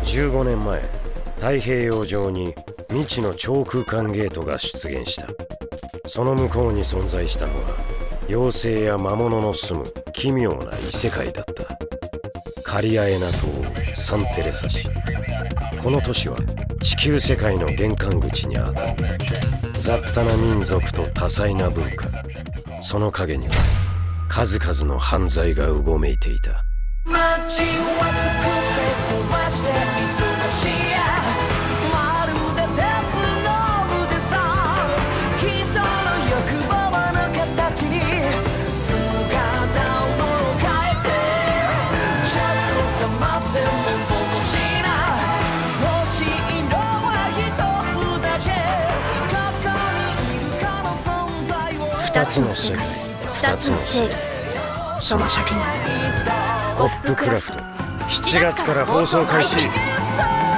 15年前、太平洋上に未知の超空間ゲートが出現した。その向こうに存在したのは妖精や魔物の住む奇妙な異世界だった。カリアエナ島サンテレサ市。この都市は地球世界の玄関口にあたる。雑多な民族と多彩な文化、その陰には数々の犯罪がうごめいていた。街は作って壊して忙しいや、まるで鉄の無でさ、人の欲望の形に姿を変えて、ちょっと黙って目覚ましいな。欲しいのは一つだけ、ここにいるかの存在を。二つの世界、二つの正義、その先にポップクラフト7月から放送開始。